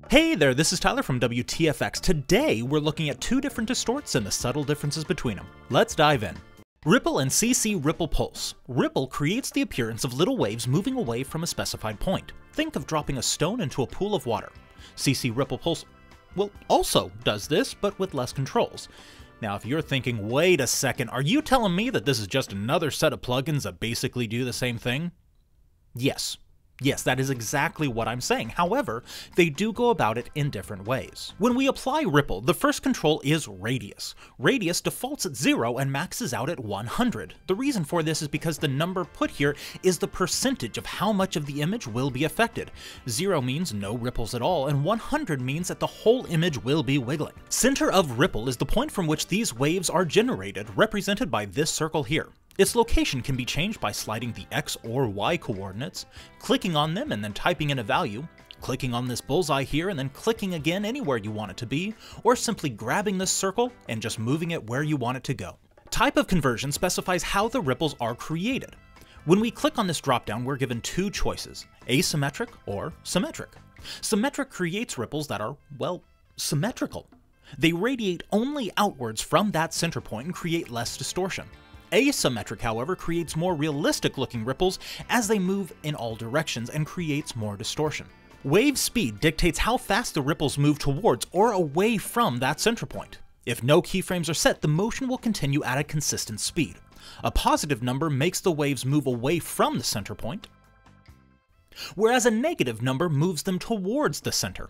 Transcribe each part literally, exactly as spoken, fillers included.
Hey there, this is Tyler from W T F X. Today we're looking at two different distorts and the subtle differences between them. Let's dive in. Ripple and C C Ripple Pulse. Ripple creates the appearance of little waves moving away from a specified point. Think of dropping a stone into a pool of water. C C Ripple Pulse, well, also does this, but with less controls. Now if you're thinking, wait a second, are you telling me that this is just another set of plugins that basically do the same thing? Yes. Yes, that is exactly what I'm saying. However, they do go about it in different ways. When we apply Ripple, the first control is Radius. Radius defaults at zero and maxes out at one hundred. The reason for this is because the number put here is the percentage of how much of the image will be affected. zero means no ripples at all, and one hundred means that the whole image will be wiggling. Center of Ripple is the point from which these waves are generated, represented by this circle here. Its location can be changed by sliding the X or Y coordinates, clicking on them and then typing in a value, clicking on this bullseye here and then clicking again anywhere you want it to be, or simply grabbing this circle and just moving it where you want it to go. Type of conversion specifies how the ripples are created. When we click on this dropdown, we're given two choices, asymmetric or symmetric. Symmetric creates ripples that are, well, symmetrical. They radiate only outwards from that center point and create less distortion. Asymmetric, however, creates more realistic looking ripples as they move in all directions and creates more distortion. Wave speed dictates how fast the ripples move towards or away from that center point. If no keyframes are set, the motion will continue at a consistent speed. A positive number makes the waves move away from the center point, whereas a negative number moves them towards the center.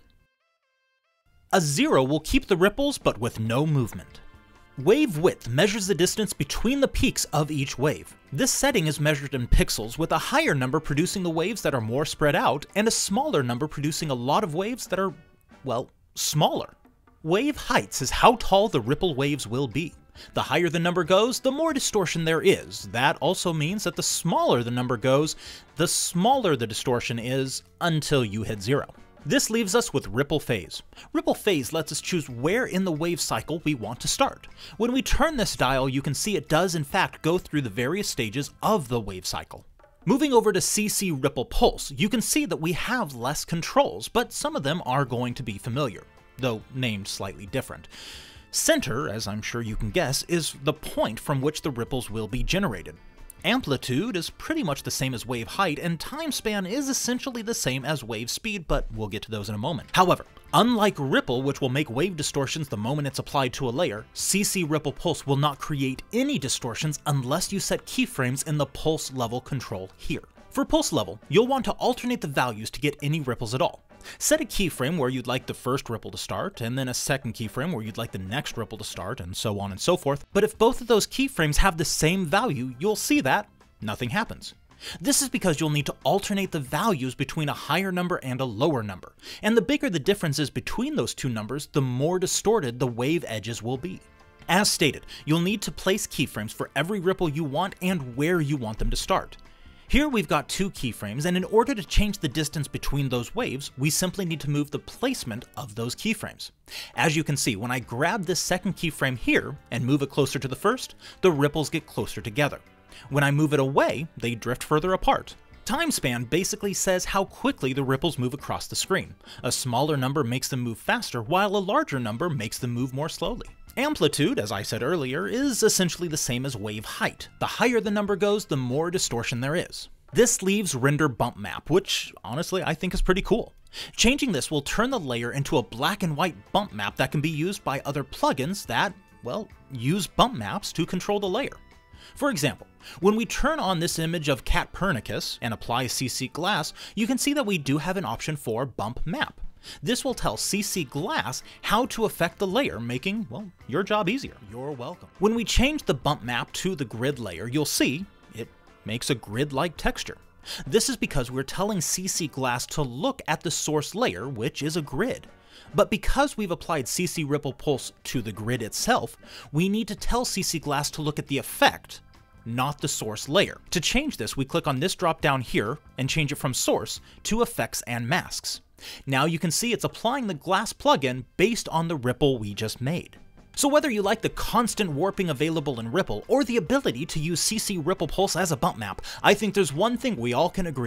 A zero will keep the ripples but with no movement. Wave width measures the distance between the peaks of each wave. This setting is measured in pixels, with a higher number producing the waves that are more spread out, and a smaller number producing a lot of waves that are, well, smaller. Wave heights is how tall the ripple waves will be. The higher the number goes, the more distortion there is. That also means that the smaller the number goes, the smaller the distortion is until you hit zero. This leaves us with Ripple Phase. Ripple Phase lets us choose where in the wave cycle we want to start. When we turn this dial, you can see it does in fact go through the various stages of the wave cycle. Moving over to C C Ripple Pulse, you can see that we have less controls, but some of them are going to be familiar, though named slightly different. Center, as I'm sure you can guess, is the point from which the ripples will be generated. Amplitude is pretty much the same as wave height, and time span is essentially the same as wave speed, but we'll get to those in a moment. However, unlike Ripple, which will make wave distortions the moment it's applied to a layer, C C Ripple Pulse will not create any distortions unless you set keyframes in the pulse level control here. For pulse level, you'll want to alternate the values to get any ripples at all. Set a keyframe where you'd like the first ripple to start, and then a second keyframe where you'd like the next ripple to start, and so on and so forth. But if both of those keyframes have the same value, you'll see that nothing happens. This is because you'll need to alternate the values between a higher number and a lower number, and the bigger the difference is between those two numbers, the more distorted the wave edges will be. As stated, you'll need to place keyframes for every ripple you want and where you want them to start. Here we've got two keyframes, and in order to change the distance between those waves, we simply need to move the placement of those keyframes. As you can see, when I grab this second keyframe here and move it closer to the first, the ripples get closer together. When I move it away, they drift further apart. Time span basically says how quickly the ripples move across the screen. A smaller number makes them move faster, while a larger number makes them move more slowly. Amplitude, as I said earlier, is essentially the same as wave height. The higher the number goes, the more distortion there is. This leaves Render Bump Map, which honestly I think is pretty cool. Changing this will turn the layer into a black and white bump map that can be used by other plugins that, well, use bump maps to control the layer. For example, when we turn on this image of Catpernicus and apply C C Glass, you can see that we do have an option for Bump Map. This will tell C C Glass how to affect the layer, making, well, your job easier. You're welcome. When we change the bump map to the grid layer, you'll see it makes a grid-like texture. This is because we're telling C C Glass to look at the source layer, which is a grid. But because we've applied C C Ripple Pulse to the grid itself, we need to tell C C Glass to look at the effect, not the source layer. To change this, we click on this drop down here and change it from Source to Effects and Masks. Now you can see it's applying the Glass plugin based on the ripple we just made. So whether you like the constant warping available in Ripple or the ability to use C C Ripple Pulse as a bump map, I think there's one thing we all can agree on.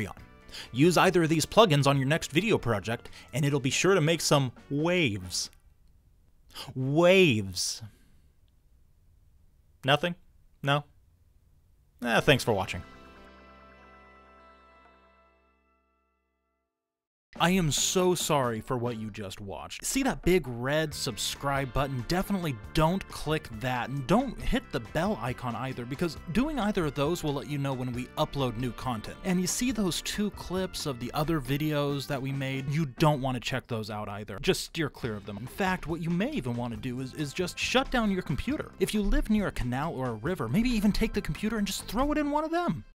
Use either of these plugins on your next video project, and it'll be sure to make some waves. Waves. Nothing? No? Eh, thanks for watching. I am so sorry for what you just watched. See that big red subscribe button? Definitely don't click that, and don't hit the bell icon either, because doing either of those will let you know when we upload new content. And you see those two clips of the other videos that we made? You don't want to check those out either. Just steer clear of them. In fact, what you may even want to do is, is just shut down your computer. If you live near a canal or a river, maybe even take the computer and just throw it in one of them.